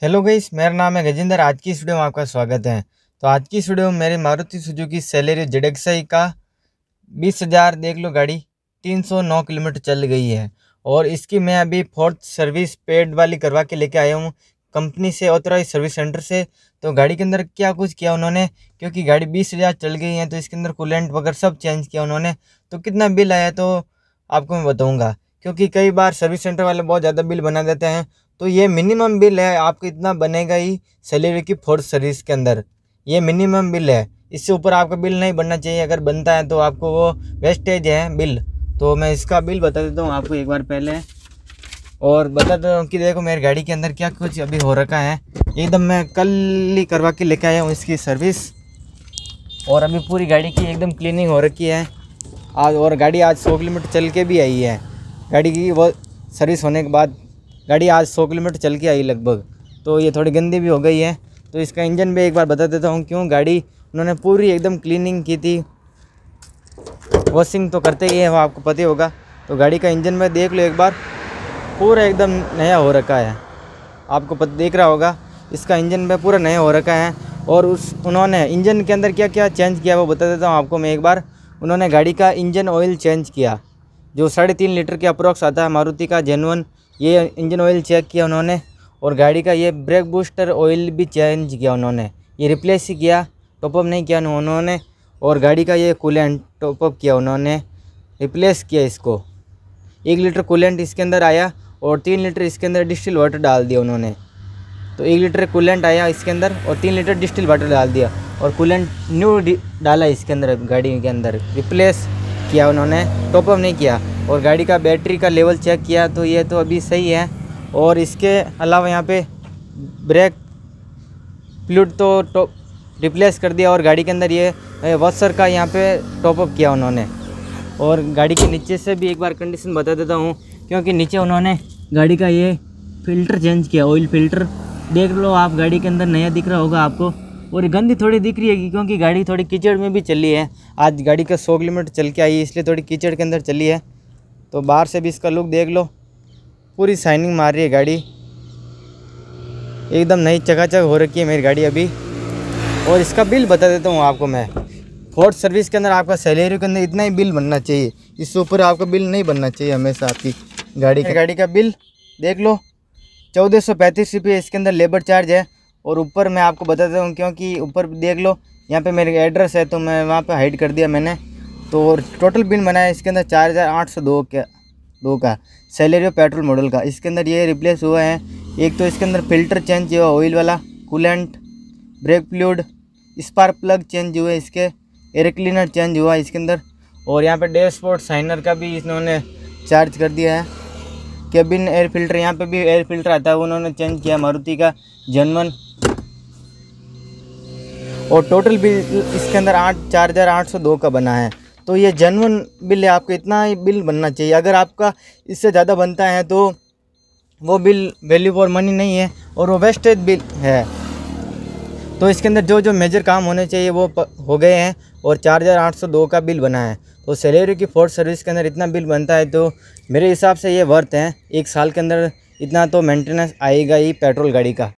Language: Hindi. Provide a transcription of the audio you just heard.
हेलो गाइस, मेरा नाम है गजेंद्र। आज की इस वीडियो में आपका स्वागत है। तो आज की इस वीडियो में मेरी मारुति सुजुकी सेलेरियो ZXi का 20,000 देख लो गाड़ी 309 किलोमीटर चल गई है। और इसकी मैं अभी फोर्थ सर्विस पेड वाली करवा के लेके आया हूँ कंपनी से, ऑथराइज सर्विस सेंटर से। तो गाड़ी के अंदर क्या कुछ किया उन्होंने, क्योंकि गाड़ी 20,000 चल गई है तो इसके अंदर कूलेंट वगैरह सब चेंज किया उन्होंने। तो कितना बिल आया तो आपको मैं बताऊँगा, क्योंकि कई बार सर्विस सेंटर वाले बहुत ज़्यादा बिल बना देते हैं। तो ये मिनिमम बिल है, आपको इतना बनेगा ही सेलेरियो की फोर्थ सर्विस के अंदर। ये मिनिमम बिल है, इससे ऊपर आपका बिल नहीं बनना चाहिए। अगर बनता है तो आपको वो वेस्टेज है बिल। तो मैं इसका बिल बता देता हूँ आपको एक बार पहले, और बता देता हूँ कि देखो मेरी गाड़ी के अंदर क्या कुछ अभी हो रखा है। एकदम मैं कल ही करवा के लेके आया हूँ इसकी सर्विस, और अभी पूरी गाड़ी की एकदम क्लीनिंग हो रखी है आज। और गाड़ी आज 100 किलोमीटर चल के भी आई है। गाड़ी की वो सर्विस होने के बाद गाड़ी आज 100 किलोमीटर चल के आई लगभग। तो ये थोड़ी गंदी भी हो गई है। तो इसका इंजन भी एक बार बता देता हूँ क्यों। गाड़ी उन्होंने पूरी एकदम क्लीनिंग की थी, वॉशिंग तो करते ही है, वो आपको पता ही होगा। तो गाड़ी का इंजन में देख लो एक बार, पूरा एकदम नया हो रखा है। आपको पता दिख रहा होगा, इसका इंजन में पूरा नया हो रखा है। और उन्होंने इंजन के अंदर क्या क्या चेंज किया वो बता देता हूँ आपको मैं एक बार। उन्होंने गाड़ी का इंजन ऑयल चेंज किया, जो 3.5 लीटर के अप्रोक्स आता है मारुति का जेन्युइन, ये इंजन ऑयल चेक किया उन्होंने। और गाड़ी का ये ब्रेक बूस्टर ऑयल भी चेंज किया उन्होंने, ये रिप्लेस ही किया, टॉपअप नहीं किया उन्होंने। और गाड़ी का ये कूलेंट टॉपअप किया उन्होंने, रिप्लेस किया इसको। 1 लीटर कूलेंट इसके अंदर आया और 3 लीटर इसके अंदर डिस्टिल वाटर डाल दिया उन्होंने। तो 1 लीटर कूलेंट आया इसके अंदर और 3 लीटर डिस्टिल वाटर डाल दिया, और कूलेंट न्यू डाला इसके अंदर, गाड़ी के अंदर रिप्लेस किया उन्होंने, टॉपअप नहीं किया। और गाड़ी का बैटरी का लेवल चेक किया तो ये तो अभी सही है। और इसके अलावा यहाँ पे ब्रेक फ्लूइड तो रिप्लेस कर दिया, और गाड़ी के अंदर ये वॉशर का यहाँ पे टॉपअप किया उन्होंने। और गाड़ी के नीचे से भी एक बार कंडीशन बता देता हूँ, क्योंकि नीचे उन्होंने गाड़ी का ये फ़िल्टर चेंज किया, ऑयल फ़िल्टर देख लो आप, गाड़ी के अंदर नया दिख रहा होगा आपको। और गंदी थोड़ी दिख रही है क्योंकि गाड़ी थोड़ी कीचड़ में भी चली है। आज गाड़ी का 100 किलोमीटर चल के आई है, इसलिए थोड़ी कीचड़ के अंदर चली है। तो बाहर से भी इसका लुक देख लो, पूरी शाइनिंग मार रही है गाड़ी, एकदम नई चकाचक हो रखी है मेरी गाड़ी अभी। और इसका बिल बता देता हूँ आपको मैं। फोर्थ सर्विस के अंदर आपका सेलेरियो के अंदर इतना ही बिल बनना चाहिए, इससे ऊपर आपका बिल नहीं बनना चाहिए हमेशा आपकी गाड़ी का बिल देख लो। 1435 रुपये इसके अंदर लेबर चार्ज है। और ऊपर मैं आपको बता देता हूँ, क्योंकि ऊपर देख लो यहाँ पे मेरे एड्रेस है, तो मैं वहाँ पे हाइड कर दिया मैंने। तो टोटल बिल बनाया इसके अंदर 4,802 का सेलेरियो पेट्रोल मॉडल का। इसके अंदर ये रिप्लेस हुआ है, एक तो इसके अंदर फ़िल्टर चेंज हुआ ऑयल वाला, coolant, brake fluid, spark plug change हुए, इसके एयर क्लीनर चेंज हुआ इसके अंदर। और यहाँ पे डैशबोर्ड शाइनर का भी इन्होंने चार्ज कर दिया है। केबिन एयर फिल्टर, यहाँ पे भी एयर फिल्टर आता है, उन्होंने चेंज किया मारुति का जेन्युइन। और टोटल बिल इसके अंदर 4,802 का बना है। तो ये जेन्युइन बिल है, आपको इतना ही बिल बनना चाहिए। अगर आपका इससे ज़्यादा बनता है तो वो बिल वैल्यू फॉर मनी नहीं है, और वो वेस्टेज बिल है। तो इसके अंदर जो जो मेजर काम होने चाहिए वो हो गए हैं, और 4,802 का बिल बना है। तो सेलेरियो की फोर्थ सर्विस के अंदर इतना बिल बनता है, तो मेरे हिसाब से ये वर्थ है। 1 साल के अंदर इतना तो मेंटेनेंस आएगा ही पेट्रोल गाड़ी का।